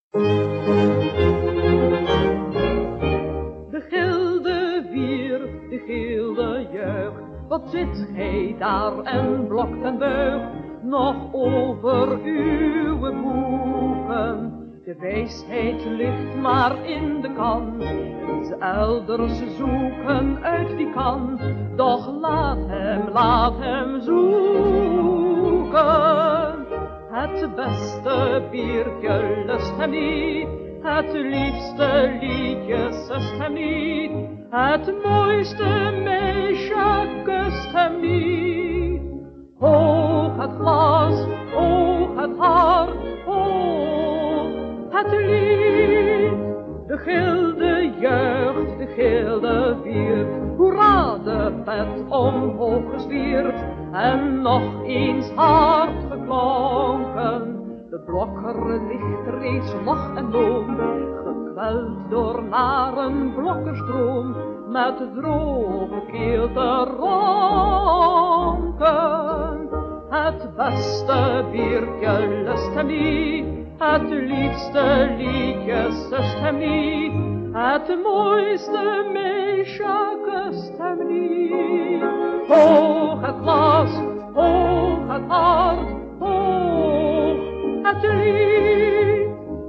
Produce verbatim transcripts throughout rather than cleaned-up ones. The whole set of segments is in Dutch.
De gilde wier, de gilde jeugd, wat zit gij daar en blokt en buigt nog over uw boeken? De wijsheid ligt maar in de kan, iets elders zoeken uit die kan. Doch laat hem, laat hem zoeken. Het beste biertje lust hem niet, het liefste liedje sust hem niet, het mooiste meisje kust hem niet. Hoog het glas, hoog het hart, hoog het lied. De gilde jeugd, de gilde wierd, hoera, de pet omhoog gezwierd en nog eens hard geklonken. De blokker ligt reeds lach en loom, gekweld door naren blokkerstroom, met droge keel te ronken. Het beste biertje lust hem niet, het liefste liedje sust hem niet, het mooiste meisje kust hem niet. Hoog het glas, hoog het hart, hoog het lied.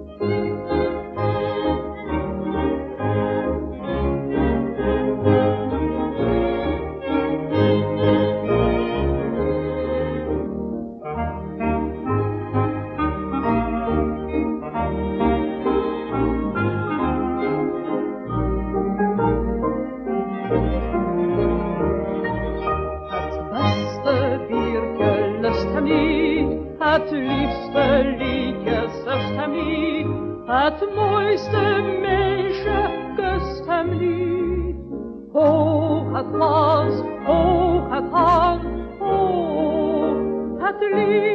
Het liefste liedje sust hem niet, het mooiste meisje kust hem niet. Hoog het glas, hoog het hart, hoog het lied.